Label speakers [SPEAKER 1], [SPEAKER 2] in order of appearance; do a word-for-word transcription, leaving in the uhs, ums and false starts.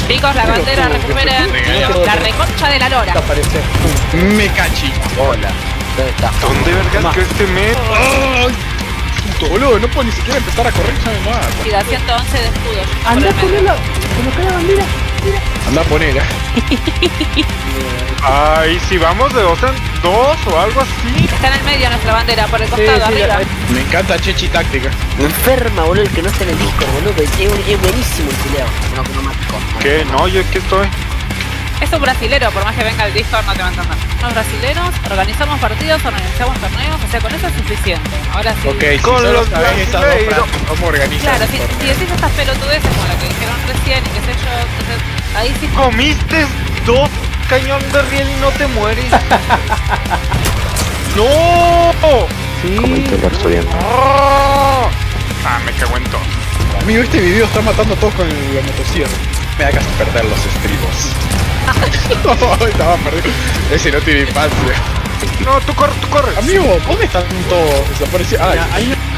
[SPEAKER 1] Chicos, la bandera, recuperen. La reconcha de la lora.
[SPEAKER 2] Me cachi.
[SPEAKER 3] Hola. ¿Dónde está?
[SPEAKER 4] ¿Dónde vergas que este me?
[SPEAKER 2] ¡Ay! Puto boludo, no puedo ni siquiera empezar a correr, ya me mata.
[SPEAKER 1] Y da ciento once de escudos.
[SPEAKER 5] Anda a ponerla. Coloca la bandera. Mira.
[SPEAKER 2] Anda a ponerla.
[SPEAKER 4] Ay, si vamos de dos en dos o algo así.
[SPEAKER 1] Está en el medio nuestra bandera, por el costado,
[SPEAKER 5] sí,
[SPEAKER 1] arriba.
[SPEAKER 2] Me encanta Chechi táctica.
[SPEAKER 3] Me enferma, boludo, el que no está en el Discord, boludo. Es, es buenísimo el culeado. No, que no mático.
[SPEAKER 4] ¿Qué? No, yo aquí estoy.
[SPEAKER 1] Es un brasilero, por más que venga el Discord no te va a entender. Somos brasileros, organizamos partidos, organizamos torneos, o sea, con eso es suficiente. Ahora sí.
[SPEAKER 2] Ok, si
[SPEAKER 4] Con
[SPEAKER 2] solo
[SPEAKER 4] los
[SPEAKER 2] saben estas dos
[SPEAKER 4] brasileiros.
[SPEAKER 2] frases, ¿cómo organizar
[SPEAKER 1] Claro,
[SPEAKER 2] un
[SPEAKER 1] si,
[SPEAKER 2] torneo?
[SPEAKER 1] si decís estas pelotudeces como la que dijeron recién y qué sé yo, entonces ahí sí.
[SPEAKER 4] Comiste dos cañón de riel y no te mueres. ¡No!
[SPEAKER 5] Sí.
[SPEAKER 4] ¡Oh! Ah, me cago en todo.
[SPEAKER 2] Amigo, este video está matando a todos con la motosierra. Me da casi perder los estribos. No, estaba perdido. Ese no tiene infancia.
[SPEAKER 4] No, tú corre, tú corre.
[SPEAKER 2] Amigo, ¿dónde están todos desaparecidos? Ay,
[SPEAKER 5] Mira, hay